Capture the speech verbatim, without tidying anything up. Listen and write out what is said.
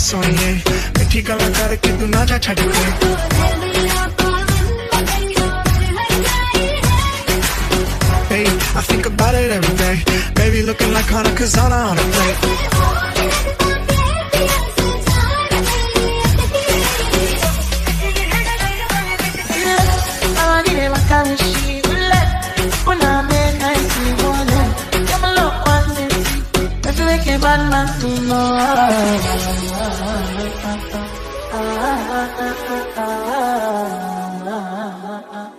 सोनिए मिठी गल्लां करके तू ना जा छड्ड के Hey, I think about it every day. Baby looking like Hana Kazana on a plate. Bad man, no.